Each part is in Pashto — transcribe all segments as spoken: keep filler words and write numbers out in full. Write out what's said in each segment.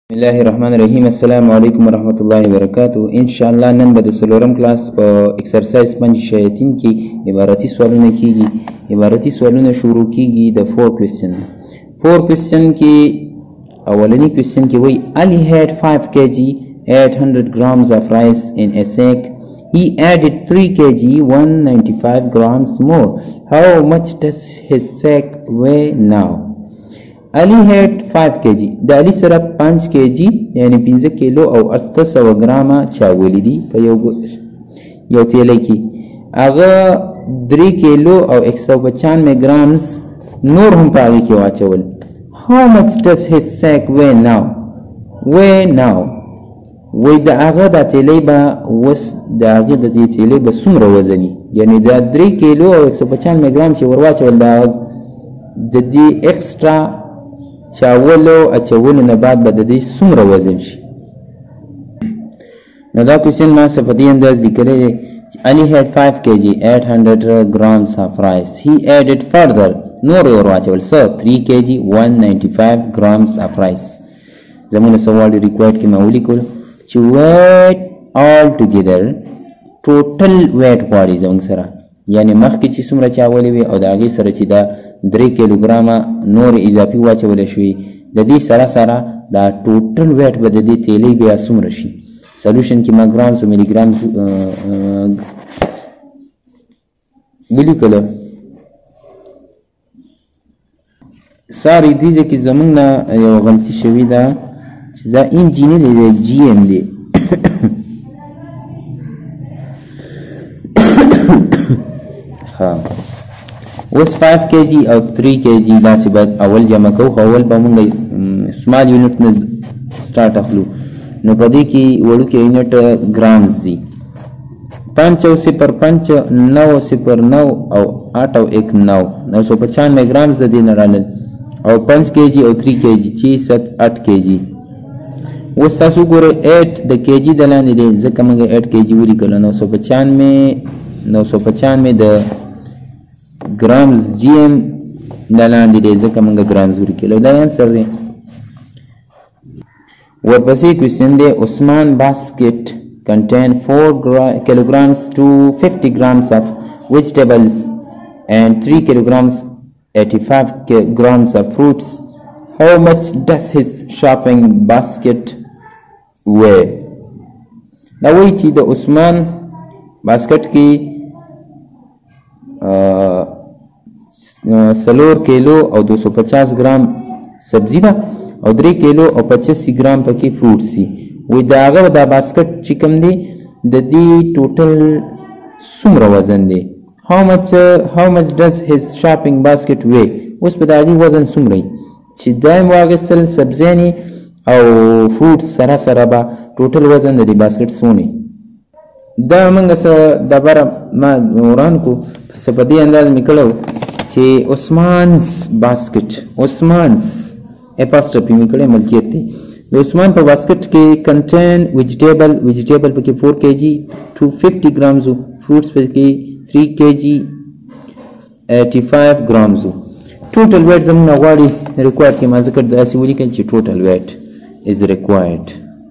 بسم الله الرحمن الرحیم. السلام علیکم ورحمۃ اللہ وبرکاتہ. ان شاء الله نن به د څلورم کلاس په ایکسرسایز باندې شیاطین کې عبارتي سوالونه کیږي. عبارتي سوالونه شروع کیږي د فور کوېسچن. فور کوېسچن کې اولنی کوېسچن کې وایي Ali had five kilograms eight hundred grams of rice in a sack. He added three kilograms one hundred ninety-five grams more. How much does his sack weigh now? Ali had five kilograms. د علي سره پنځه کېجي یعنی پنځه کیلو او اته سوه ګرامه چاولې دي په یو یو تیلی کې. هغه درې کیلو او یک سوه پنچانوې ګرامز نور هم په هغې کې واچول. How much does his sack weigh now? weigh now وایي د هغه دا تیلی به اوس د هغې د دې تیلی به څومره وزن وي، یعنې دا درې کیلو او یک سوه پنچانوې ګرام چې ور واچول د دې اکسټرا چاولو اچولو نه بعد به د دې څومره وزن شي. نو دا کوېسچن ما څه په دې انداز لیکلی دی چې Ali had five kilograms eight hundred grams of rice. He added further نور یې ور واچول څه three kilograms one hundred ninety-five grams of rice. زموږ سوال ریکوایرډ کې ما ولیکل چې weight all together ټوټل weight غواړي زموږ سره، یعنی مخکې چې څومره چاولې وي او د هغې سره چې دا درې کیلوګرامه نور اضافي واچولی شوي د دې سره سره دا ټوټل ویټ به د دې تیلی بیا څومره شي. سلوشن کې ما ګرامز او ملیګرامز ولیکله. ساري دې ځای کې زموږ نه یوه غلطي شوې ده چې دا ایم جي نه دی، دی جي ایم دی. ها اوس five kilograms او three kilograms داسې باید اول جمع کوو، خو اول به مونږ سمال یونټ نه سټارټ اخلو. نو په دې کې وړوکی یونټ ګرامز دي. پنچ او صفر پنچ نو صفر نو او آټ او ایک نو نو سو پچانوے ګرامز د دې نه رالل او پنځ کېجي او three kilograms چې ست آټ کېجي. اوس تاسو ګورئ ایټ د کېجي د لاندې دی ځکه موږ ایټ کېجي ولیکله. نو سو پچانوے نو سو پچانوے د grams G M د لاندې دی ځکه موږ ګرامز ولیکلو. دا انسر دی. ورپسې کوېسچن دی عثمان basket contain four kilograms to fifty grams of vegetables and three kilograms eighty-five grams of fruits. How much does his shopping basket weigh? دا وایي چې د عثمان باسکټ کې سلور کیلو او دو سو پچاس ګرام سبزی ده او درې کیلو او پچاسی ګرام پکې فروټ سي. وایي د هغه دا باسکټ چې کوم دی د دې ټوټل څومره وزن دی. how much how much does his shopping basket weigh؟ اوس په د هغې وزن څومره وي چې دا یې واخیستل سبزیانې او فروټ سره سره به ټوټل وزن د دې باسکټ څونه وي. دا موږ څه دبره ما وران کو څه په دې انداز مې کړی چې عثمانز باسکټ عثمانز اپاسټرفي مې کړی ملکیت دی. د عثمان په باسکټ کې کنټین ویجیټیبل ویجیټیبل پکې four kilograms to fifty grams فروټس پکې three kilograms eighty-five grams. ټوټل ویټ زموږ نه غواړي ریکوایرډ کې ما ذکر داسې ولیکل چې ټوټل ویټ از ریکوایرډ.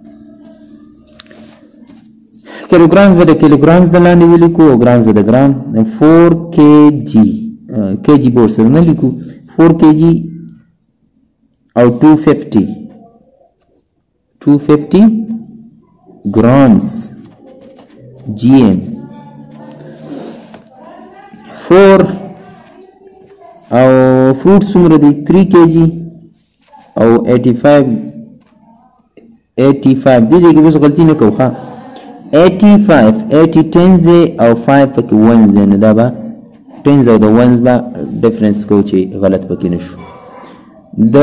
کیلوګرامز به د کیلوګرامز د لاندې ولیکو او ګرامز به د ګرام. four kilograms کېجي به ورسره نه لیکو four kilograms او two fifty two fifty grams G M. four او فروټ څومره دی three kilograms او eighty-five eighty-five دې ځای کې اوس غلطي نه کوو ښه eighty-five eighty tens دی او five پکې ones دی. نو دا به tens او د ones به ډفرنس کوو چې غلط پکې نه شو. د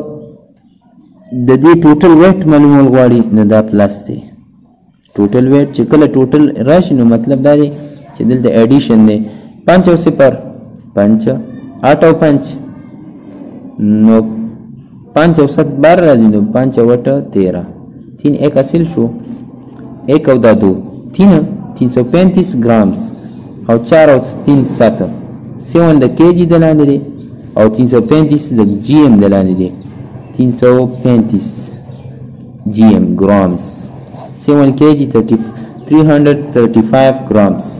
د دې ټوټل ویټ معلومول غواړي نو دا پلس دی. ټوټل ویټ چې کله ټوټل راشي نو مطلب دا دی چې دلته ایډیشن دی. پنځ او صفر پنځ آټ او پنځ نو پنځ او ست بار راځي نو پنځ او اټ تیرہ تین ایک حاصل شو ایک او دا دو تین تین سو پینتیس گرامز او چار او تین سات سیون د کېجي د لاندې دی او تین سو پینتیس د جی ایم د لاندې دی. تین سو پینتیس G M grams. seven kilograms three hundred thirty-five grams.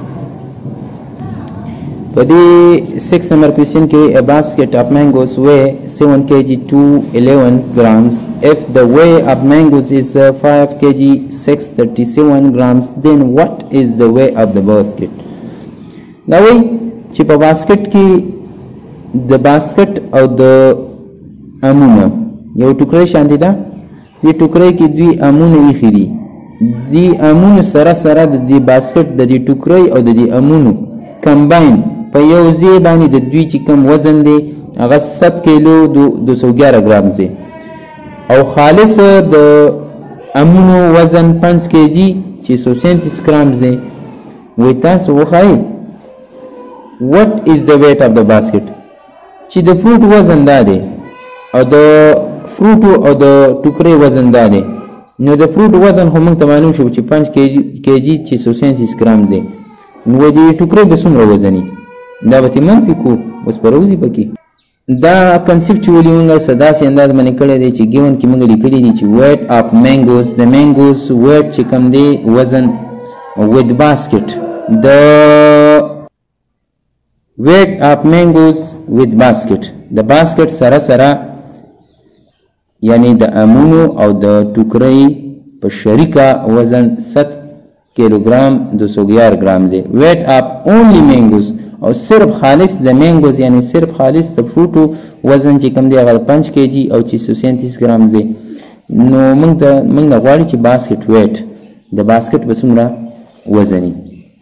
For the six number question K, a basket of mangoes weigh seven kilograms to eleven grams. If the weight of mangoes is uh, five kilograms six hundred thirty-seven grams, then what is the weight of the basket? Now we چې په basket کې the basket او the امونه یو ټوکرې شاندې ده. دې ټوکرې کې دوی امونه ایښي دي. دې امونه سره سره د دې باسکټ د دې ټوکرې او د دې امونو کمباین په یو ځای باندې د دوی چې کوم وزن دی هغه سات کیلو دو سو ګیاره ګرام دی او خالص د امونو وزن پنځه کیجی چې سو سینتیس ګرام دی. وای تاسو وښایئ what is the weight of the basket چې د فروټ وزن دا دی او د فروټ او د ټوکرې وزن دا دی. نو د فروټ وزن خو موږ ته معلوم شو چې پنځه کیجی چې سو سینتیس ګرام دی. نو د ټوکرې به څومره وزني دا به منفي کو اوس به راوځي پکې. دا کنسپچوالي موږ سداسې انداز باندې کړی دی چې ګیون کې موږ لیکلی دي چې weight of mangoes د mangoes weight چې کوم دی وزن with basket د weight of mangoes with basket د basket سره سره یعنی د امونو او د ټوکرۍ په شریکه وزن سات کیلوګرام دو سو ګیاره ګرام دی. weight of only mangoes او صرف خالص د mangoes یعنی صرف خالص د فروټو وزن چې کوم دی هغه پنځه کیجی او چې سو سینتیس ګرام دی. نو موږ ته موږ غواړو چې basket weight د basket به څومره وزني.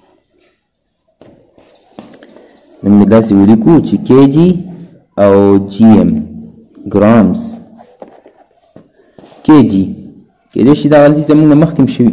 موږ داسې ولیکو چې کیجی او جی ام ګرامز. کیجی کېدای شي دا غلطي زموږ نه مخکې شوي.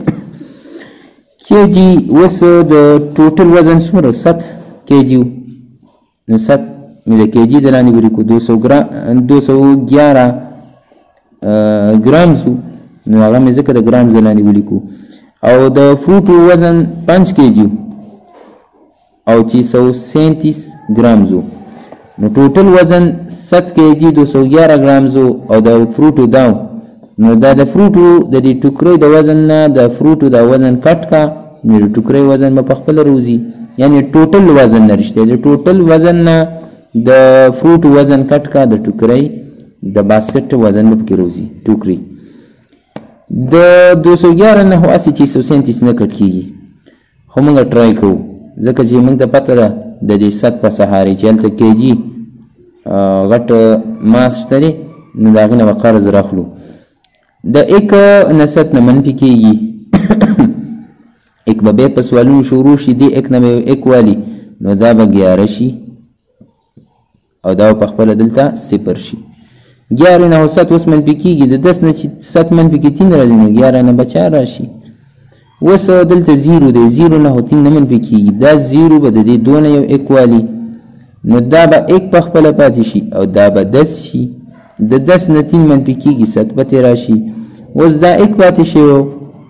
کیجی اوس د ټوټل وزن څومره سات کیجی و. نو سات مې د کیجی د لاندې ولیکو دو سو ګرام دو سو ګیاره ګرامز و. نو هغه مې ځکه د ګرامز د لاندې ولیکو. او د فروټو وزن پنځه کیجی او چې سو سینتیس ګرامز و. نو ټوټل وزن سات کیجی دو سو ګیاره ګرامز او د فروټو دا نو دا د فروټو د دې ټوکرې د وزن نه د فروټو د وزن کټ کا نو د ټوکرې وزن به په خپل روزي یعنی ټوټل وزن نه رښتیا د ټوټل وزن نه د فروټ وزن کټ کا د ټوکرې د باسکټ وزن به پکې روزي ټوکرې د دو سو ګیاره نه هو اسی چې سو سینتیس نه کټ کیږي. خو موږ ټرای کوو ځکه چې موږ ته پته ده د دې سات په سهاري چې هلته کیجي غټ ماس شته دی نو د هغې نه به قرض راخلو. د ایک نه ست نه منفي کیږي. ایک به بیا په سوالونو شروع شي دې ایک نه به ایک والي نو دا به ګیاره شي او دا په خپله دلته صفر شي. ګیاره نه ست اوس منفي کیږي د دس نه چې ست منفي کې تین راځي نو ګیاره نه به چار راشي. اوس دلته زیرو دی زیرو نه هو تین نه منفي کیږي دا زیرو به د دې دوه نه یو ایک والي نو دا به ایک په خپله پاتې شي او دا به دس شي. د دس نه تین منفي کیږي ست به ترې راشي. اوس دا ایک پاتې شوی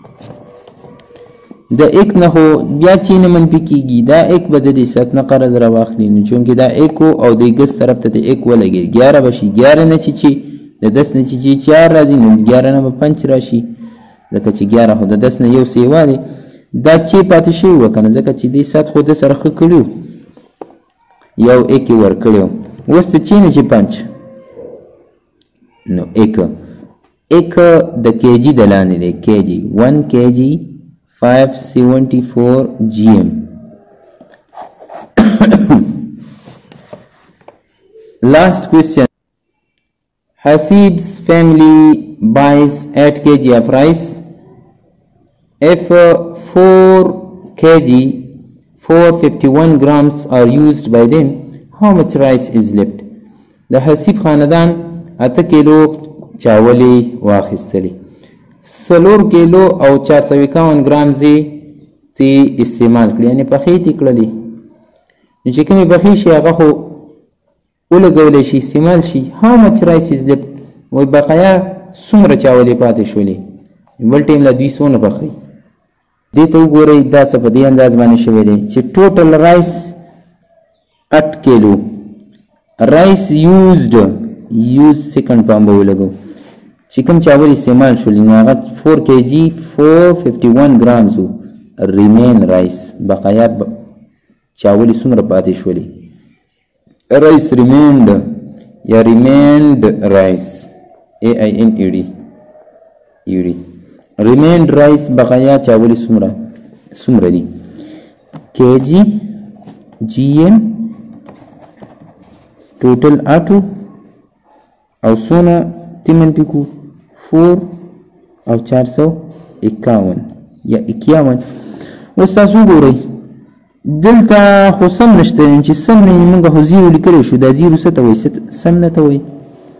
د ایک نه خو بیا چې نه منفي کیږي دا ایک به د دې ست نه قرض راواخلي نو چونکې دا ایک او د ګس طرف ته د ایک ولګي ګیاره به شي. ګیاره نه چې چې د دس نه چې چار راځي نو ګیاره نه به پنځ راشي ځکه چې ګیاره خو د دس نه یو سیوا دی دا چې پاتې شوی وه که نه ځکه چې دې ست خو د سره ښه کړي یو ایک یې ورکړی اوس د چې نه چې پنځ نو ایک ایک د کیجی د لاندې دی کیجی ون کیجی five seventy-four G M. Last question. Hasib's family buys eight kilograms of rice. If uh, four kilograms, four hundred fifty-one grams are used by them, how much rice is left? The Hasib خاندان اته کیلو چاولی واخیستلی. سلور کیلو او چار سو اکاون ګرام زی تی استعمال کړي یعنی پخې تی کړلې نو چې کومې پخې شي هغه خو ولګولی شي استعمال شي. how much rice is left وایي بقایا څومره چاولې پاتې شولې بل ټیم له دوی څونه پخوي دې ته وګورئ دا څه په دې انداز باندې شوی دی چې ټوټل رایس اټ کیلو رایس یوزډ یوز سیکنډ فارم به ولګو چې کوم چاول استعمال شول نو هغه four kg four fifty-one grams remain rice بقایا چاول څومره پاتې شولې rice remained یا remained rice a i n e d e d remained rice بقایا چاول څومره څومره دي kg gm total اټو او سونه تیمن پیکو four او چار سو اکاون یا اکیاون اوس تاسو ګورئ دلته خو سم نشته چې سم نه موږ خو زیرو لیکلی شو دا زیرو څه ته وایي سم نه ته وایي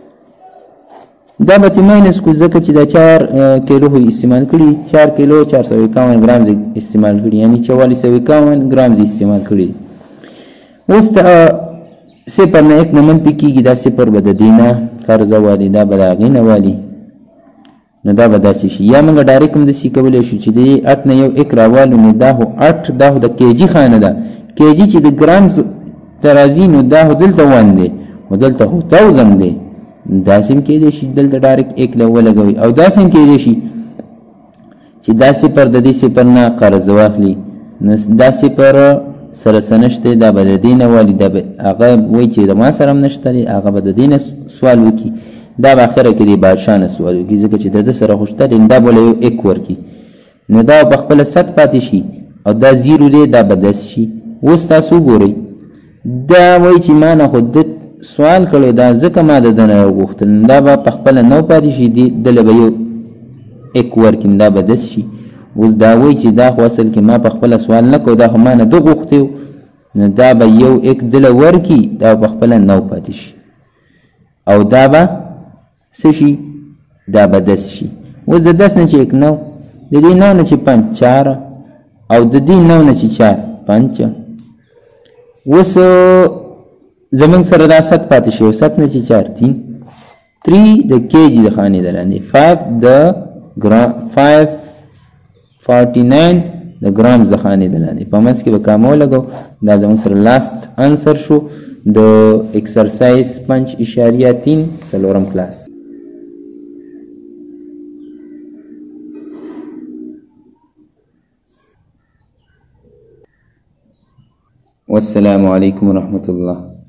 دا به ترې ماینس کړو ځکه چې دا چار کیلو خو استعمال کړي چار کیلو چار سوه اکاون ګرام استعمال کړي یعنې چوالیس سوه اکاون ګرام استعمال کړي اوس صفر نه ایک نه منفي کېږي دا صفر به د دې نه قرضه والي دا به د هغې نه والي نو دا به داسې شي یا موږ ډایرکټ هم داسې کولی شو چې د اټ نه یو ایک راوالو نو دا خو اټ دا خو د کیجي خانه ده کیجي چې د ګرامز ته راځي نو دا خو دلته ون دی خو دلته خو تاوزن دی داسې هم کیدی شي دلته ډایرکټ ایک له ولګوي او داسې هم کیدی شي چې دا صفر د دې صفر نه قرض واخلي نو دا صفر سره څه نشته دا به د دې نه والي دا به هغه وایي چې د ما سره هم نشته دی هغه به د دې نه سوال وکړي دا به اخره کې د بادشاه نه سوال وکړي ځکه چې د ده سره خو شته دی دا به له یو ایک ورکړي نو دا په خپله ست پاتې شي او دا زیرو دی دا به داسې شي اوس تاسو وګورئ دا وایي چې ما نه خو ده سوال کړی دا ځکه ما د ده نه وغوښتل دا به په خپله نو پاتې شي دله به یو ایک ورکړي دا به داسې شي اوس دا وایي چې دا خو اصل کې ما په خپله سوال نه کوو دا خو ما نه ده غوښتی نو دا به یو ایک دله ورکړي دا په خپله نو پاتې شي او دا به څه شي دا به دس شي اوس د دس نه چې یک نو د دې نو نه چې پنج چار او د دې نو نه چې چار پنج اوس زمونږ سره دا ست پاتې شي او ست نه چې چار تین تhree د کیجي د خانې د لاندې five د ګرام five forty-nine د ګرام د خانې د لاندې په منځ کې به کامه ولګو دا زمونږ سره لاست انسر شو د ایکسرسایز پنج اشاریه تین څلورم کلاس والسلام علیکم ورحمة الله.